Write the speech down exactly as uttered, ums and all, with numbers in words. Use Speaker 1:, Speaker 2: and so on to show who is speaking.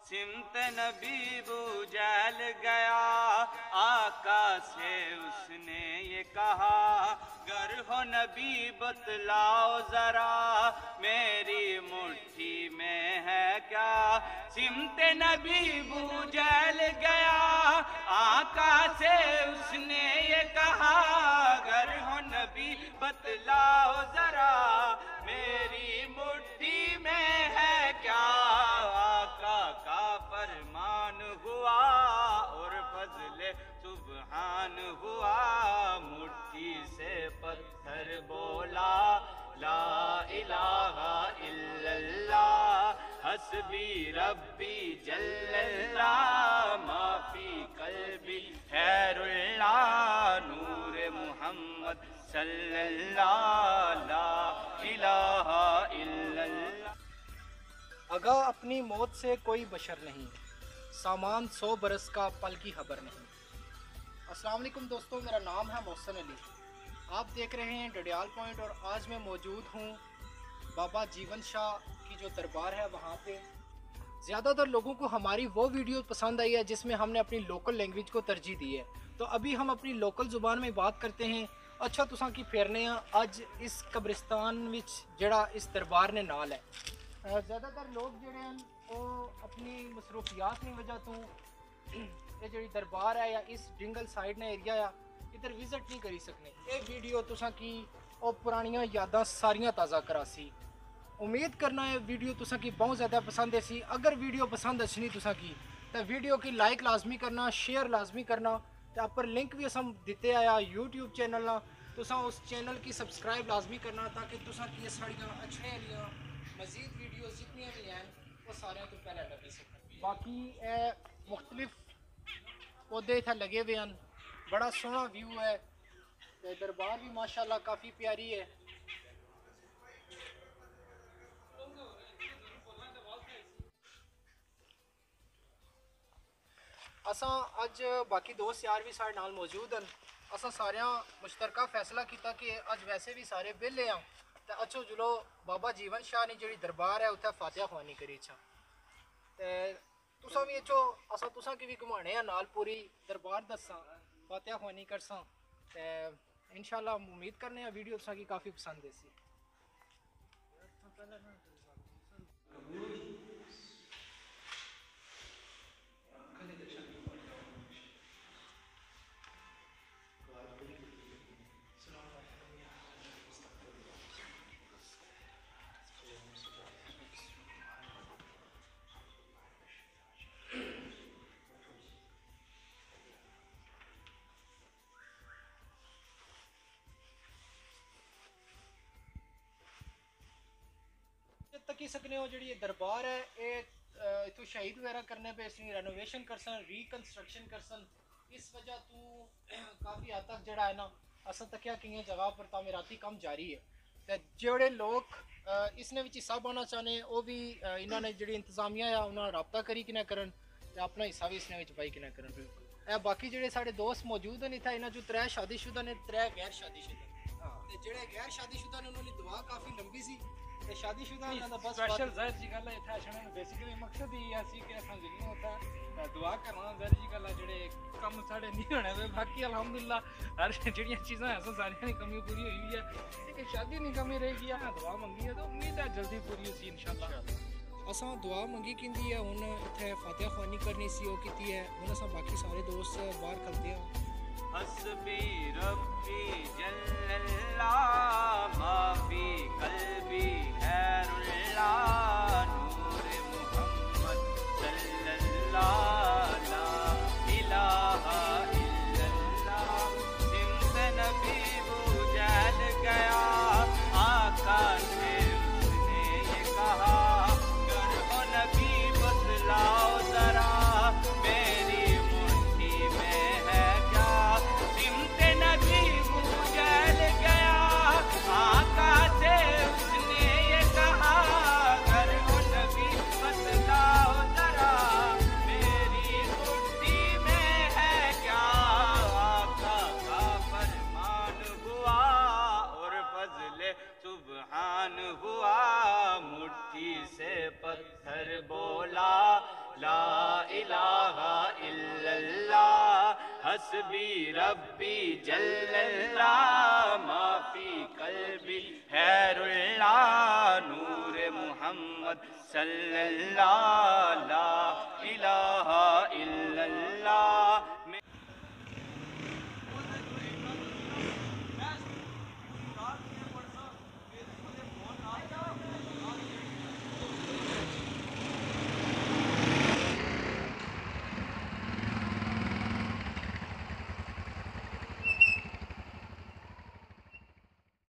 Speaker 1: सिमत नबी बुझल गया आका से उसने ये कहा, गर हो नबी बतलाओ जरा मेरी मुट्ठी में है क्या। सिमत नबी बुझल गया आका से उसने ये कहा, गर हो नबी बतलाओ जरा मेरी मुट्ठी में है क्या। आका का फरमान हुआ और फजले सुबहान हुआ, मुट्ठी से पत्थर बोला ला इलाहा इल्लल्लाह, हस्बी रब्बी जल्लल्लाह, माफी कल्बी खैरुल्लाह, नूर मुहम्मद सल्लल्लाह ला इलाहा इल्लल्लाह।
Speaker 2: अगा अपनी मौत से कोई बशर नहीं, सामान सौ बरस का पल की खबर नहीं। अस्सलाम वालेकुम दोस्तों, मेरा नाम है मोहसिन अली, आप देख रहे हैं डडियाल पॉइंट और आज मैं मौजूद हूँ बाबा जीवन शाह की जो दरबार है वहाँ पे। ज़्यादातर लोगों को हमारी वो वीडियो पसंद आई है जिसमें हमने अपनी लोकल लैंग्वेज को तरजीह दी है, तो अभी हम अपनी लोकल ज़ुबान में बात करते हैं। अच्छा तुसां की फेरने अज इस कब्रिस्तान विच जेड़ा इस दरबार ने नाल है। ज़्यादातर लोग जेड़े हैं वो अपनी मसरूफियात की वजह तो ये जी दरबार है या इस डिंगल साइड ने एरिया या इधर विजिट नहीं करी सकने। ये वीडियो तुसां की और पुरानियां यादां सारियां ताज़ा करासी। उम्मीद करना है वीडियो तुसां की बहुत ज़्यादा पसंद है। अगर वीडियो पसंद अच्छी तुसां की तो वीडियो की लाइक लाजमी करना, शेयर लाजमी करना, तो पर लिंक भी अस दिते आया यूट्यूब चैनल ना, तुसां उस चैनल की सब्सक्राइब लाजमी करना ताकि तुसां की साड़ियाँ अच्छे आलियाँ मज़ीद वीडियो जितनी भी हैं वो सारे तो पहले लगी सकते। बाकी मुख्तलिफ पौधे इतने लगे हुए हैं, बड़ा सोहना व्यू है, तो दरबार भी माशाल्लाह काफ़ी प्यारी है। असा अज बाकी दोस्त यार भी साढ़े नाल मौजूद हैं। असा सारिया मुश्तरका फैसला किया कि अज वैसे भी सारे बेले हाँ, तो अच्छो जुलो बाबा जीवन शाह ने जी दरबार है उत्थे फातिहा ख्वानी करी छा, तो तुसा भी अच्छो असा तुसा की भी घुमाने नाल पूरी दरबार दसा फातिहा ख्वानी करसा, तो इंशाल्लाह उम्मीद करने वीडियो तुसा की काफ़ी पसंद है। तकी सकने हो जी दरबार है ये इतों शहीद वगैरह करने पे इसकी रेनोवेशन कर सन, रिकंस्ट्रक्शन कर सन, इस वजह तो काफ़ी हद तक जड़ा है ना असल तकिया कई जगह पर तामीराती काम जारी है। तो जोड़े लोग इसने हिस्सा पाना चाहने वो भी इन्होंने जी इंतजामिया है उन्होंने रबता करी कि ना करन, अपना हिस्सा भी इसने पाई कि ना करन। बिल्कुल बाकी जोड़े साढ़े दोस्त मौजूद हैं इतना, इन्होंने जो त्रै शादीशुदा ने त्रै गैर शादीशुदा, जोड़े गैर शादीशुदा ने उन्होंने दुआ काफ़ी लंबी सी, ते शादीशुदा ने बस
Speaker 3: स्पेशल ज़ाहिर जी गल है इत्थे आने दा बेसिकली मकसद ही ऐसी कि असां जिन्नी होता दुआ करना ज़ाहिर जी गल है जेड़े कम साढ़े नहीं होने ते बाकी अल्हम्दुलिल्लाह हर जेड़ियां चीज़ां असां सारियां दी कमी पूरी हुई है, लेकिन शादी नहीं कमी रहेगी है, दुआ मंगी है तो उम्मीद है जल्दी पूरी होसी इंशाअल्लाह। असां दुआ मंगी किंदी है हुन इत्थे फातिहा ख्वानी करनी सी ओ कीती है, हुन असां बाकी सारे दोस्त बाहर खलते हैं।
Speaker 1: हस्बी रब्बी जल्लल्लाह, माफी कल्बी खैरुल्लाह, नूर मुहम्मद सल्लल्लाह ला इलाहा इल्लल्लाह। सिमत नबी बुझल गया आका से उसने ये कहा, गर हो नबी बतलाओ जरा मेरी मुट्ठी में है क्या। सिमत नबी बुझल गया आका से उसने ये कहा, गर ला इलाहा इल्लल्लाह हस्बी रब्बी जल्लल्लाह माफी कल्बी खैरुल्लाह नूर मुहम्मद सल्लल्लाह ला इलाहा इल्लल्लाह